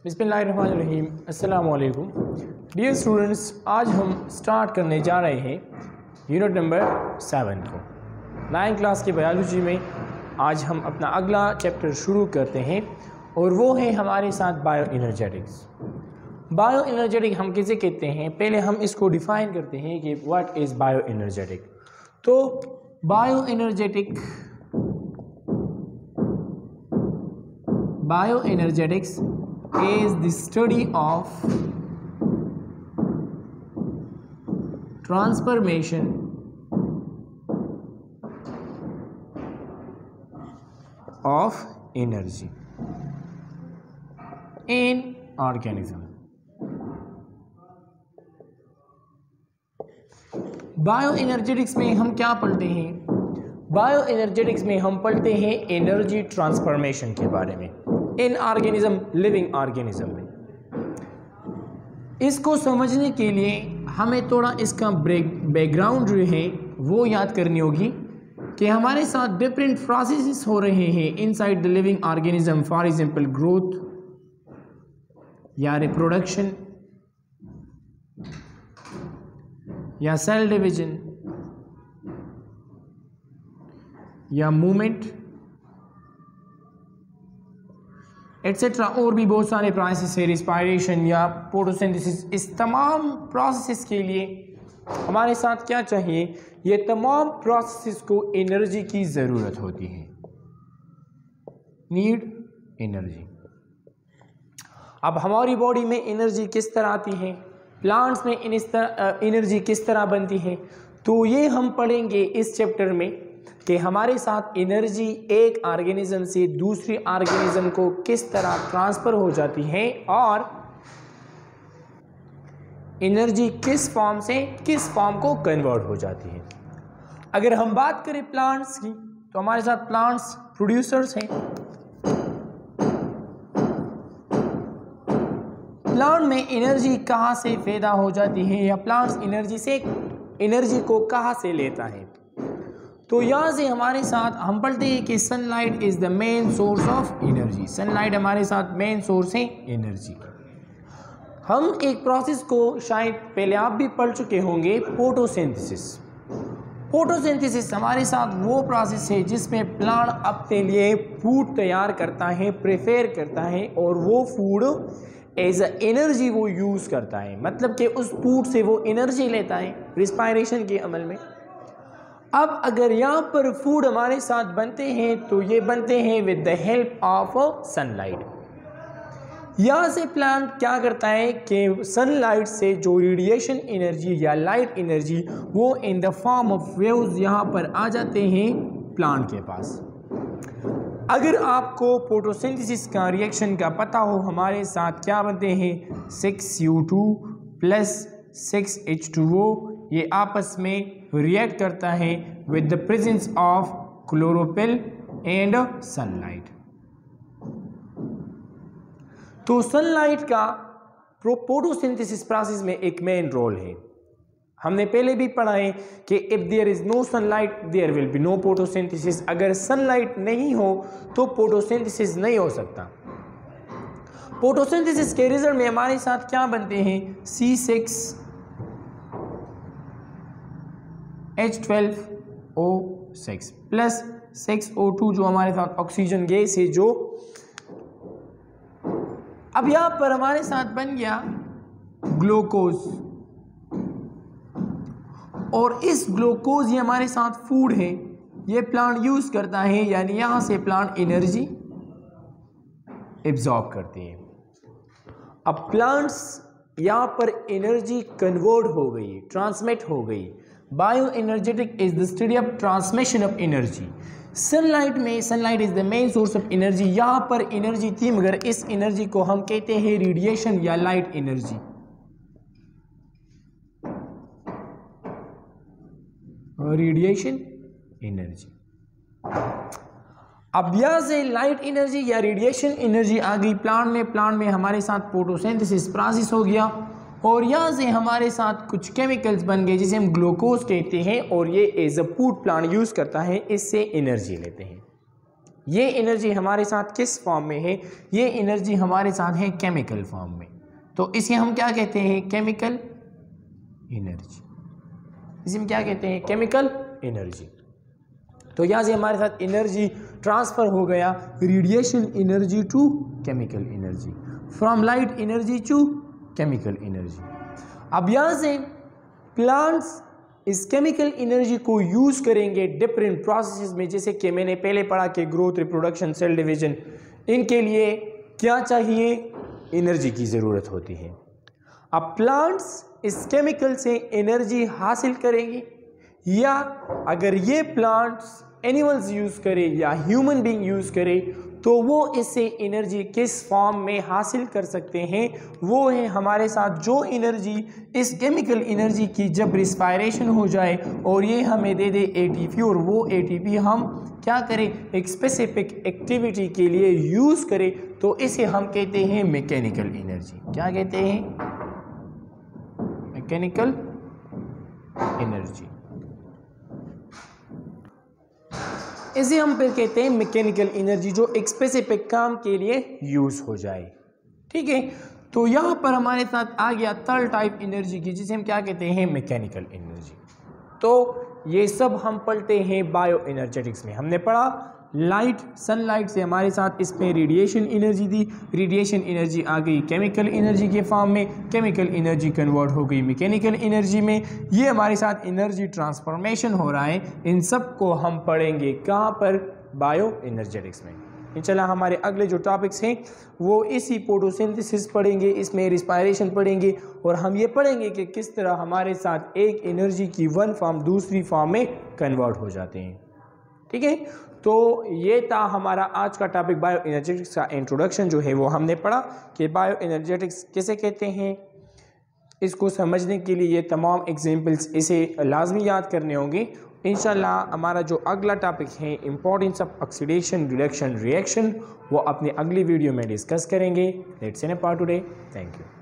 बिस्मिल्लाहिर्रहमानिर्रहीम। अस्सलाम वालेकुम डियर स्टूडेंट्स, आज हम स्टार्ट करने जा रहे हैं यूनिट नंबर 7 को। 9th क्लास की बायोलॉजी में आज हम अपना अगला चैप्टर शुरू करते हैं और वो है हमारे साथ बायो एनर्जेटिक्स। बायो एनर्जेटिक हम किसे कहते हैं, पहले हम इसको डिफ़ाइन करते हैं कि व्हाट इज़ बायो एनर्जेटिक। तो bioenergetics is the study of transformation of energy in organism। Bioenergetics में हम क्या पढ़ते हैं? बायो एनर्जेटिक्स में हम पढ़ते हैं एनर्जी ट्रांसफॉर्मेशन के बारे में इन ऑर्गेनिज्म, लिविंग ऑर्गेनिज्म में। इसको समझने के लिए हमें थोड़ा इसका बैकग्राउंड जो है वो याद करनी होगी कि हमारे साथ डिफरेंट प्रोसेसेस हो रहे हैं inside the living organism. For example growth या रिप्रोडक्शन या सेल डिवीजन या मूवमेंट एट्सेट्रा, और भी बहुत सारे प्रोसेस है, रिस्पायरेशन या फोटोसिंथेसिस। इस तमाम प्रोसेस के लिए हमारे साथ क्या चाहिए? ये तमाम प्रोसेस को एनर्जी की ज़रूरत होती है, नीड एनर्जी। अब हमारी बॉडी में एनर्जी किस तरह आती है, प्लांट्स में एनर्जी किस तरह बनती है, तो ये हम पढ़ेंगे इस चैप्टर में कि हमारे साथ एनर्जी एक ऑर्गेनिज्म से दूसरी ऑर्गेनिज्म को किस तरह ट्रांसफ़र हो जाती है और एनर्जी किस फॉर्म से किस फॉर्म को कन्वर्ट हो जाती है। अगर हम बात करें प्लांट्स की, तो हमारे साथ प्लांट्स प्रोड्यूसर्स हैं। प्लांट में एनर्जी कहाँ से पैदा हो जाती है या प्लांट्स एनर्जी को कहाँ से लेता है? तो यहाँ से हमारे साथ हम पढ़ते हैं कि sunlight is the main source of energy. Sunlight हमारे साथ मेन सोर्स है एनर्जी का। हम एक प्रोसेस को शायद पहले आप भी पढ़ चुके होंगे, फोटोसिंथेसिस। फोटोसिंथेसिस हमारे साथ वो प्रोसेस है जिसमें प्लांट अपने लिए फूड तैयार करता है, प्रिपेयर करता है और वो फूड एज अ एनर्जी वो यूज़ करता है, मतलब कि उस फूड से वो एनर्जी लेता है रिस्पायरेशन के अमल में। अब अगर यहाँ पर फूड हमारे साथ बनते हैं तो ये बनते हैं with the help of sunlight. यहाँ से प्लांट क्या करता है कि सनलाइट से जो रेडिएशन एनर्जी या लाइट एनर्जी वो in the form of waves यहाँ पर आ जाते हैं प्लांट के पास। अगर आपको फोटोसिंथेसिस का रिएक्शन का पता हो, हमारे साथ क्या बनते हैं 6U2 प्लस 6H2O, ये आपस में रिएक्ट करता है with the presence of chlorophyll and sunlight. तो सनलाइट का फोटोसिंथेसिस प्रोसेस में एक मेन रोल है। हमने पहले भी पढ़ा है कि if there is no sunlight there will be no photosynthesis. अगर सनलाइट नहीं हो तो फोटोसिंथेसिस नहीं हो सकता। फोटोसिंथेसिस के रिजल्ट में हमारे साथ क्या बनते हैं C6H12O6 प्लस 6O2 जो हमारे साथ ऑक्सीजन गैस है, जो अब यहां पर हमारे साथ बन गया ग्लूकोज, और इस ग्लूकोज ये हमारे साथ फूड है, ये प्लांट यूज करता है, यानी यहां से प्लांट एनर्जी एब्जॉर्ब करते हैं। अब प्लांट्स यहां पर एनर्जी कन्वर्ट हो गई, ट्रांसमिट हो गई। Bioenergetic is the study of transmission of energy. Sunlight is the main source of energy. यहाँ पर एनर्जी थी, मगर इस एनर्जी को हम कहते हैं रेडिएशन या लाइट एनर्जी। Radiation energy. अब यहाँ से लाइट एनर्जी या रेडिएशन एनर्जी आ गई प्लांट में हमारे साथ फोटोसिंथेसिस प्रोसेस हो गया, और यहाँ से हमारे साथ कुछ केमिकल्स बन गए जिसे हम ग्लूकोज कहते हैं, और ये as a food plant use करता है, इससे एनर्जी लेते हैं। ये एनर्जी हमारे साथ किस फॉर्म में है? ये एनर्जी हमारे साथ है केमिकल फॉर्म में। तो इसे हम क्या कहते हैं? Chemical energy. इसे हम क्या कहते हैं? Chemical energy. तो यहाँ से हमारे साथ एनर्जी ट्रांसफर हो गया radiation energy to chemical energy, from light energy to chemical energy. अब यहाँ से प्लांट्स इस केमिकल एनर्जी को यूज़ करेंगे डिफरेंट प्रोसेसेस में, जैसे कि मैंने पहले पढ़ा कि ग्रोथ, रिप्रोडक्शन, सेल डिवीजन, इनके लिए क्या चाहिए? एनर्जी की ज़रूरत होती है। अब प्लांट्स इस केमिकल से एनर्जी हासिल करेंगे, या अगर ये प्लांट्स एनिमल्स यूज़ करे या ह्यूमन बीइंग यूज़ करे तो वो इससे एनर्जी किस फॉर्म में हासिल कर सकते हैं? वो है हमारे साथ जो एनर्जी इस केमिकल एनर्जी की जब रिस्पायरेशन हो जाए और ये हमें दे दे एटीपी, और वो एटीपी हम क्या करें? एक स्पेसिफिक एक्टिविटी के लिए यूज़ करें, तो इसे हम कहते हैं मैकेनिकल एनर्जी। क्या कहते हैं? Mechanical energy. इसे हम फिर कहते हैं मैकेनिकल एनर्जी, जो एक स्पेसिफिक काम के लिए यूज़ हो जाए। ठीक है, तो यहाँ पर हमारे साथ आ गया थर्ड टाइप एनर्जी की, जिसे हम क्या कहते हैं? Mechanical energy. तो ये सब हम पढ़ते हैं बायो एनर्जेटिक्स में। हमने पढ़ा लाइट, सनलाइट से हमारे साथ इसमें रेडिएशन एनर्जी थी, रेडिएशन एनर्जी आ गई केमिकल एनर्जी के फॉर्म में, केमिकल एनर्जी कन्वर्ट हो गई मैकेनिकल एनर्जी में। ये हमारे साथ एनर्जी ट्रांसफॉर्मेशन हो रहा है। इन सब को हम पढ़ेंगे कहाँ पर? बायो एनर्जेटिक्स में। इंशाल्लाह हमारे अगले जो टॉपिक्स हैं वो इसी फोटोसिंथेसिस पढ़ेंगे, इसमें रिस्पायरेशन पढ़ेंगे, और हम ये पढ़ेंगे कि किस तरह हमारे साथ एक एनर्जी की वन फॉर्म दूसरी फॉर्म में कन्वर्ट हो जाते हैं। ठीक है, तो ये था हमारा आज का टॉपिक बायो एनर्जेटिक्स का इंट्रोडक्शन जो है वो हमने पढ़ा कि बायो एनर्जेटिक्स किसे कहते हैं। इसको समझने के लिए ये तमाम एग्जांपल्स इसे लाजमी याद करने होंगे। इंशाल्लाह हमारा जो अगला टॉपिक है importance of oxidation, reduction, reaction, वो अपनी अगली वीडियो में डिस्कस करेंगे। Let's end part today. Thank you.